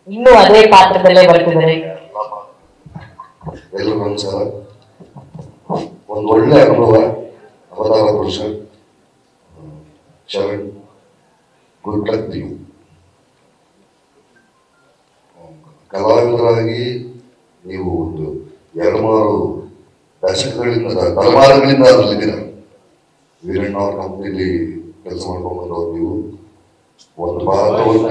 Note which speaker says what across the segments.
Speaker 1: ಇನ್ನೂ ಅದೇ ಪಾತ್ರದಲ್ಲೇ ಬರ್ತಿದ್ದಾರೆ.
Speaker 2: ಎಲ್ಲರಿಗೂ ನಮಸ್ಕಾರ. ಒಂದು ಒಳ್ಳೆ ಅನುಭವ. ಅವತಾರ ಪುರುಷ ಶರಣ್, ಗುಡ್ ಲಕ್ ನೀವು. ಕಲಾವಿದರಾಗಿ ನೀವು ಒಂದು 2-3 ದಶಕಗಳಿಂದ ತಲೆಮಾರುಗಳಿಂದ ಅದರಲ್ಲಿದ್ದೀರ. ವೀರಣ್ಣ ಅವ್ರ ಕಂಪ್ನಿಲಿ ಕೆಲಸ ಮಾಡ್ಕೊಂಡು ಬಂದವರು ನೀವು. ಒಂದು ಪಾತ್ರವನ್ನು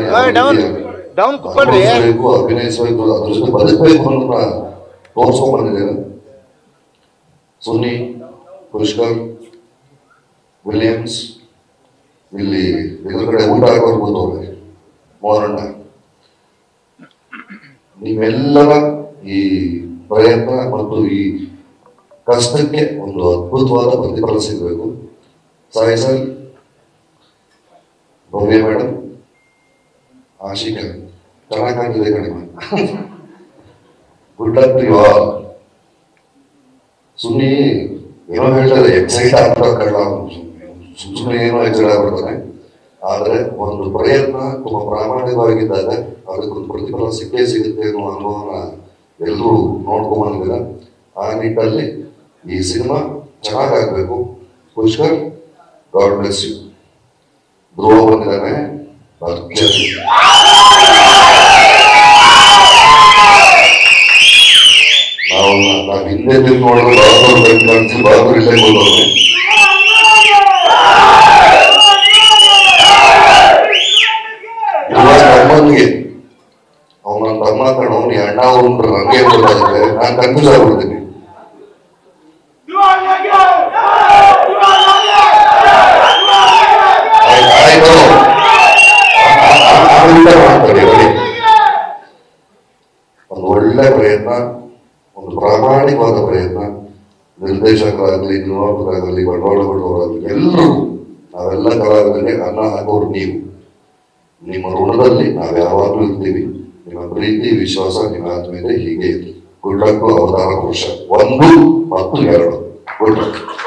Speaker 2: ಅಭಿನಯಿಸಬೇಕು, ಅದ್ರ ಜೊತೆ ಬದುಕಬೇಕು ಅನ್ನೋದನ್ನ ತೋರಿಸ್ಕೊಂಡ್ ಬಂದಿದ್ದೇನೆ. ಸುನಿ, ಪುಷ್ಕರ್, ವಿಲಿಯಮ್ಸ್, ಇಲ್ಲಿ ಇದ್ರ ಕಡೆ ಊಟ ಹಾಕೋರು ಕೂತವ್ರೆ, ಮೋರಣ್ಣ, ನೀವೆಲ್ಲರ ಈ ಪ್ರಯತ್ನ ಮತ್ತು ಈ ಕಷ್ಟಕ್ಕೆ ಒಂದು ಅದ್ಭುತವಾದ ಪ್ರತಿಫಲ ಸಿಗಬೇಕು. ಸಾಯಿ ಸರ್, ಭವ್ಯ ಮೇಡಮ್, ಆಶಿಕ ಚೆನ್ನಾಗಿ ಕಾಣ್ತಿದೆ ಕಡಿಮೆ. Good luck to you all. ಸುಮ್ಮನೆ ಏನೋ ಹೇಳ್ತಾರೆ, ಎಕ್ಸೈಟ್ ಆಗ್ತಾರೆ, ಸುಮ್ಮನೆ ಏನೋ ಎಕ್ಸೈಟ್ ಆಗ್ಬಿಡ್ತಾನೆ. ಆದ್ರೆ ಒಂದು ಪ್ರಯತ್ನ ತುಂಬಾ ಪ್ರಾಮಾಣಿಕವಾಗಿದ್ದಾಗ ಅದಕ್ಕೊಂದು ಪ್ರತಿಫಲ ಸಿಕ್ಕೇ ಸಿಗುತ್ತೆ ಅನ್ನೋ ಅನುಭವನ ಎಲ್ಲರೂ ನೋಡ್ಕೊಂಡ್ಬಂದಿದ್ದೀರ. ಆ ನಿಟ್ಟಲ್ಲಿ ಈ ಸಿನಿಮಾ ಚೆನ್ನಾಗಾಗಬೇಕು. Pushkar, God bless you. Dhruva ಬಂದಿದ್ದಾನೆ, ನಾವು ಹಿಂದೆ ನೋಡಿದ್ರೆ ಬಹದ್ದೂರ್ ಇಲ್ಲೇ ಹೋದವ್ರೆ. ತಮ್ಮನಿಗೆ ಅವನ ತಮ್ಮ ಕಣೋ, ನೀ ಅಣ್ಣ ಅವ್ರ ಹಂಗೆ ಗೊತ್ತಾಗುತ್ತೆ. ನಾನು ಕನ್ಫ್ಯೂಸ್ ಆಗ್ಬಿಡ್ತೀನಿ. ಆಯ್ತು, ಒಂದು ಒಳ್ಳೆ ಪ್ರಯತ್ನ, ಒಂದು ಪ್ರಾಮಾಣಿಕವಾದ ಪ್ರಯತ್ನ. ನಿರ್ದೇಶಕರಾಗಲಿ, ನಿರ್ಮಾಪಕರಾಗಲಿ, ಬಂಡವಾಳ ಕೊಡುವವರಾಗಲಿ, ಎಲ್ಲರೂ ನಾವೆಲ್ಲ ಕಲಾವಿದರಿಗೆ ಅನ್ನ ಹಾಕೋರು ನೀವು. ನಿಮ್ಮ ಋಣದಲ್ಲಿ ನಾವು ಯಾವಾಗಲೂ ಇರ್ತೀವಿ. ನಿಮ್ಮ ಪ್ರೀತಿ, ವಿಶ್ವಾಸ, ನಿಮ್ಮ ಆದ್ಮೇಲೆ ಹೀಗೆ ಇರಲಿ. Good luck. ಅವತಾರ ಪುರುಷ 1 ಮತ್ತು 2. Good luck.